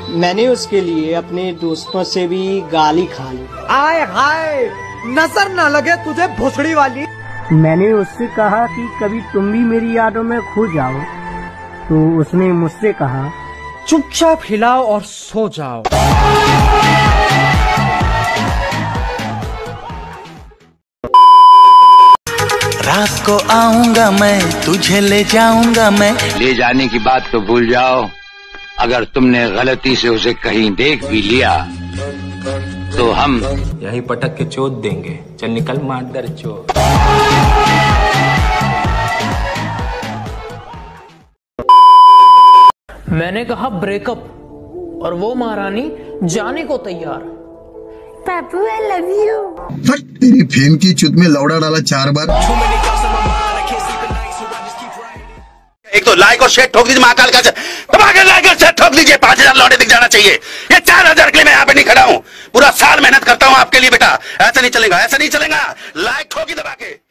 मैंने उसके लिए अपने दोस्तों से भी गाली खा ली। आय हाय, नजर न लगे तुझे भोसड़ी वाली। मैंने उससे कहा कि कभी तुम भी मेरी यादों में खो जाओ, तो उसने मुझसे कहा चुपचाप हिलाओ और सो जाओ। रात को आऊंगा मैं, तुझे ले जाऊंगा मैं। ले जाने की बात तो भूल जाओ, अगर तुमने गलती से उसे कहीं देख भी लिया तो हम यही पटक के चोट देंगे। चल निकल मादर चोट। मैंने कहा ब्रेकअप और वो महारानी जाने को तैयार। Papu I love you. तेरी फेम की चुत में लौड़ा डाला 4 बार। एक तो लाइक और शेयर ठोक दीजिए, महाकाल का दबाकर लाइक और शेयर ठोक दीजिए। 5000 लौटे दिख जाना चाहिए। ये 4000 के लिए मैं यहाँ पे नहीं खड़ा हूँ, पूरा साल मेहनत करता हूँ आपके लिए बेटा। ऐसा नहीं चलेगा, ऐसा नहीं चलेगा। लाइक ठोकी दबा के।